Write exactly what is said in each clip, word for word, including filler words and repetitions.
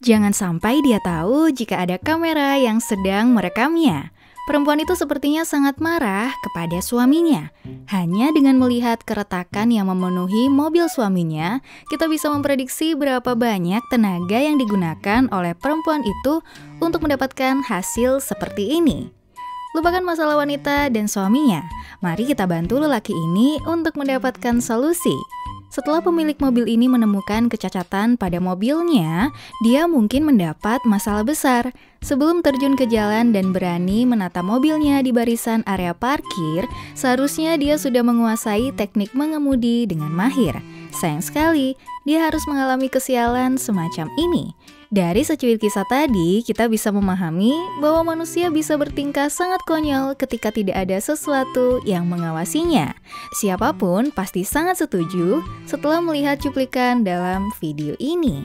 Jangan sampai dia tahu jika ada kamera yang sedang merekamnya. Perempuan itu sepertinya sangat marah kepada suaminya. Hanya dengan melihat keretakan yang memenuhi mobil suaminya, kita bisa memprediksi berapa banyak tenaga yang digunakan oleh perempuan itu untuk mendapatkan hasil seperti ini. Lupakan masalah wanita dan suaminya. Mari kita bantu lelaki ini untuk mendapatkan solusi. Setelah pemilik mobil ini menemukan kecacatan pada mobilnya, dia mungkin mendapat masalah besar. Sebelum terjun ke jalan dan berani menata mobilnya di barisan area parkir, seharusnya dia sudah menguasai teknik mengemudi dengan mahir. Sayang sekali, dia harus mengalami kesialan semacam ini. Dari secuil kisah tadi, kita bisa memahami bahwa manusia bisa bertingkah sangat konyol ketika tidak ada sesuatu yang mengawasinya. Siapapun pasti sangat setuju setelah melihat cuplikan dalam video ini.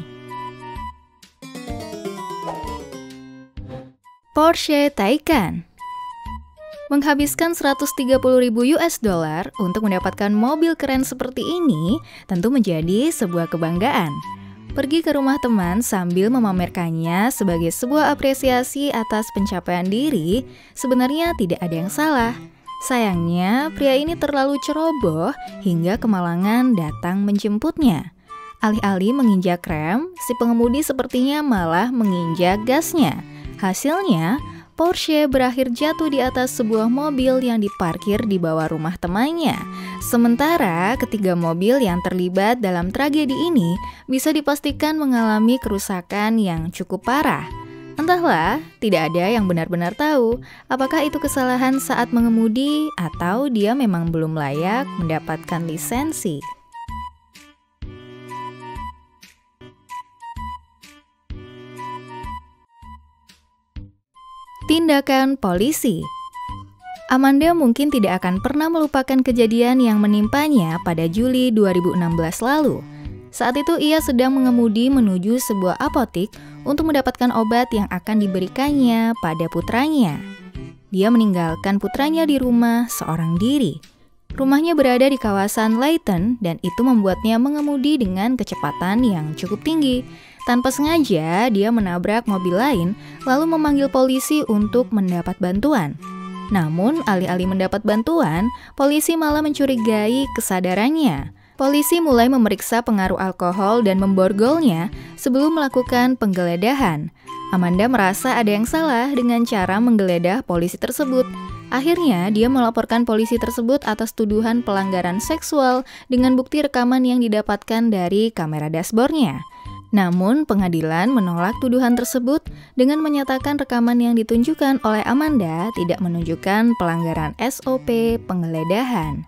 Porsche Taycan menghabiskan seratus tiga puluh ribu US dollar untuk mendapatkan mobil keren seperti ini tentu menjadi sebuah kebanggaan. Pergi ke rumah teman sambil memamerkannya sebagai sebuah apresiasi atas pencapaian diri, sebenarnya tidak ada yang salah. Sayangnya, pria ini terlalu ceroboh hingga kemalangan datang menjemputnya. Alih-alih menginjak rem, si pengemudi sepertinya malah menginjak gasnya. Hasilnya, Porsche berakhir jatuh di atas sebuah mobil yang diparkir di bawah rumah temannya. Sementara ketiga mobil yang terlibat dalam tragedi ini bisa dipastikan mengalami kerusakan yang cukup parah. Entahlah, tidak ada yang benar-benar tahu apakah itu kesalahan saat mengemudi atau dia memang belum layak mendapatkan lisensi. Tindakan polisi. Amanda mungkin tidak akan pernah melupakan kejadian yang menimpanya pada Juli dua ribu enam belas lalu. Saat itu ia sedang mengemudi menuju sebuah apotik untuk mendapatkan obat yang akan diberikannya pada putranya. Dia meninggalkan putranya di rumah seorang diri. Rumahnya berada di kawasan Layton dan itu membuatnya mengemudi dengan kecepatan yang cukup tinggi. Tanpa sengaja, dia menabrak mobil lain, lalu memanggil polisi untuk mendapat bantuan. Namun, alih-alih mendapat bantuan, polisi malah mencurigai kesadarannya. Polisi mulai memeriksa pengaruh alkohol dan memborgolnya sebelum melakukan penggeledahan. Amanda merasa ada yang salah dengan cara menggeledah polisi tersebut. Akhirnya, dia melaporkan polisi tersebut atas tuduhan pelanggaran seksual dengan bukti rekaman yang didapatkan dari kamera dashboardnya. Namun, pengadilan menolak tuduhan tersebut dengan menyatakan rekaman yang ditunjukkan oleh Amanda tidak menunjukkan pelanggaran S O P penggeledahan.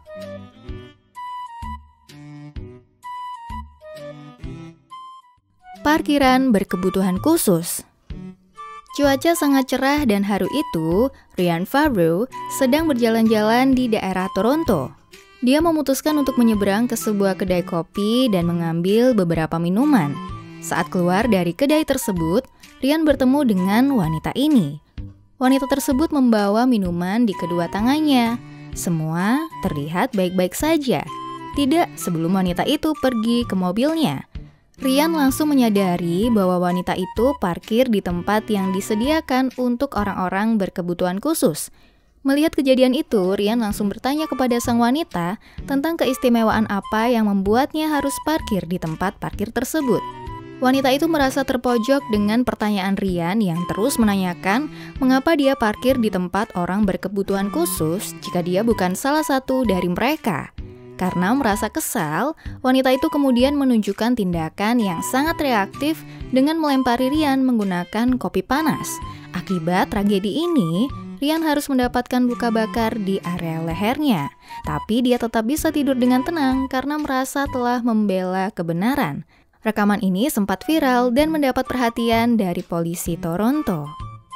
Parkiran berkebutuhan khusus. Cuaca sangat cerah dan haru itu, Ryan Favreau sedang berjalan-jalan di daerah Toronto. Dia memutuskan untuk menyeberang ke sebuah kedai kopi dan mengambil beberapa minuman. Saat keluar dari kedai tersebut, Ryan bertemu dengan wanita ini. Wanita tersebut membawa minuman di kedua tangannya. Semua terlihat baik-baik saja. Tidak sebelum wanita itu pergi ke mobilnya. Ryan langsung menyadari bahwa wanita itu parkir di tempat yang disediakan untuk orang-orang berkebutuhan khusus. Melihat kejadian itu, Ryan langsung bertanya kepada sang wanita tentang keistimewaan apa yang membuatnya harus parkir di tempat parkir tersebut. Wanita itu merasa terpojok dengan pertanyaan Ryan yang terus menanyakan mengapa dia parkir di tempat orang berkebutuhan khusus jika dia bukan salah satu dari mereka. Karena merasa kesal, wanita itu kemudian menunjukkan tindakan yang sangat reaktif dengan melempari Ryan menggunakan kopi panas. Akibat tragedi ini, Ryan harus mendapatkan luka bakar di area lehernya. Tapi dia tetap bisa tidur dengan tenang karena merasa telah membela kebenaran. Rekaman ini sempat viral dan mendapat perhatian dari polisi Toronto.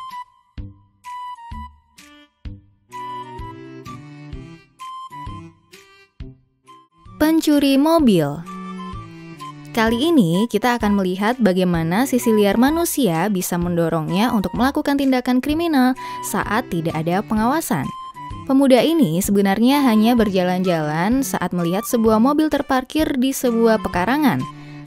Pencuri mobil. Kali ini kita akan melihat bagaimana sisi liar manusia bisa mendorongnya untuk melakukan tindakan kriminal saat tidak ada pengawasan. Pemuda ini sebenarnya hanya berjalan-jalan saat melihat sebuah mobil terparkir di sebuah pekarangan.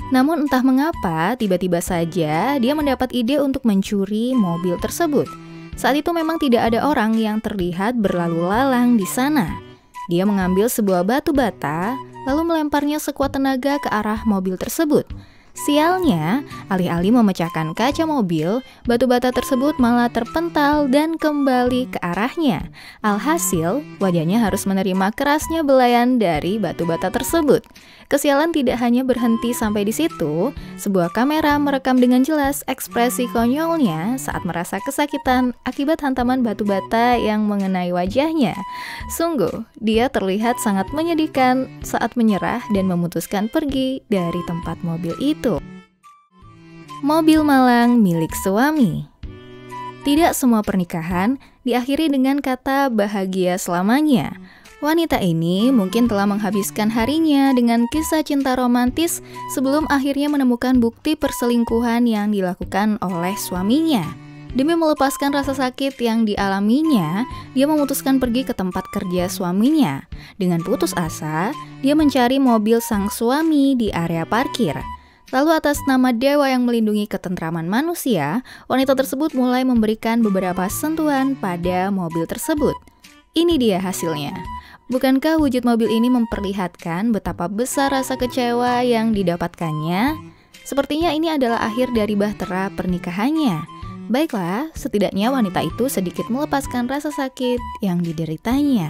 Namun entah mengapa, tiba-tiba saja dia mendapat ide untuk mencuri mobil tersebut. Saat itu memang tidak ada orang yang terlihat berlalu lalang di sana. Dia mengambil sebuah batu bata, lalu melemparnya sekuat tenaga ke arah mobil tersebut. Sialnya, alih-alih memecahkan kaca mobil, batu bata tersebut malah terpental dan kembali ke arahnya. Alhasil, wajahnya harus menerima kerasnya belayan dari batu bata tersebut. Kesialan tidak hanya berhenti sampai di situ, sebuah kamera merekam dengan jelas ekspresi konyolnya saat merasa kesakitan akibat hantaman batu bata yang mengenai wajahnya. Sungguh, dia terlihat sangat menyedihkan saat menyerah dan memutuskan pergi dari tempat mobil itu. Mobil malang milik suami. Tidak semua pernikahan diakhiri dengan kata bahagia selamanya. Wanita ini mungkin telah menghabiskan harinya dengan kisah cinta romantis sebelum akhirnya menemukan bukti perselingkuhan yang dilakukan oleh suaminya. Demi melepaskan rasa sakit yang dialaminya, dia memutuskan pergi ke tempat kerja suaminya. Dengan putus asa, dia mencari mobil sang suami di area parkir. Lalu atas nama dewa yang melindungi ketentraman manusia, wanita tersebut mulai memberikan beberapa sentuhan pada mobil tersebut. Ini dia hasilnya. Bukankah wujud mobil ini memperlihatkan betapa besar rasa kecewa yang didapatkannya? Sepertinya ini adalah akhir dari bahtera pernikahannya. Baiklah, setidaknya wanita itu sedikit melepaskan rasa sakit yang dideritanya.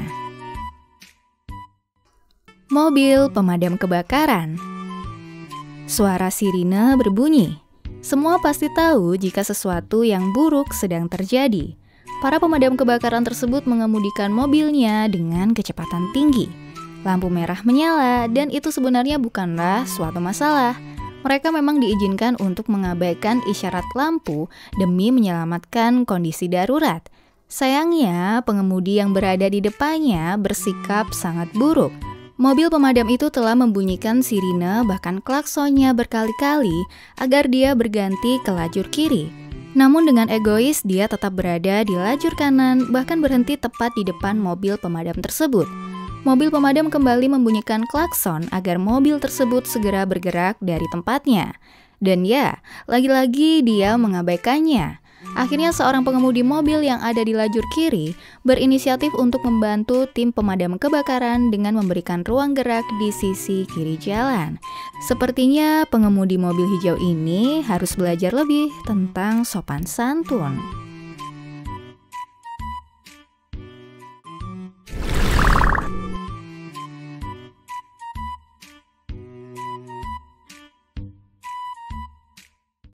Mobil pemadam kebakaran. Suara sirine berbunyi. Semua pasti tahu jika sesuatu yang buruk sedang terjadi. Para pemadam kebakaran tersebut mengemudikan mobilnya dengan kecepatan tinggi. Lampu merah menyala dan itu sebenarnya bukanlah suatu masalah. Mereka memang diizinkan untuk mengabaikan isyarat lampu demi menyelamatkan kondisi darurat. Sayangnya, pengemudi yang berada di depannya bersikap sangat buruk. Mobil pemadam itu telah membunyikan sirine bahkan klaksonnya berkali-kali agar dia berganti ke lajur kiri. Namun dengan egois, dia tetap berada di lajur kanan, bahkan berhenti tepat di depan mobil pemadam tersebut. Mobil pemadam kembali membunyikan klakson agar mobil tersebut segera bergerak dari tempatnya. Dan ya, lagi-lagi dia mengabaikannya. Akhirnya seorang pengemudi mobil yang ada di lajur kiri berinisiatif untuk membantu tim pemadam kebakaran dengan memberikan ruang gerak di sisi kiri jalan. Sepertinya pengemudi mobil hijau ini harus belajar lebih tentang sopan santun.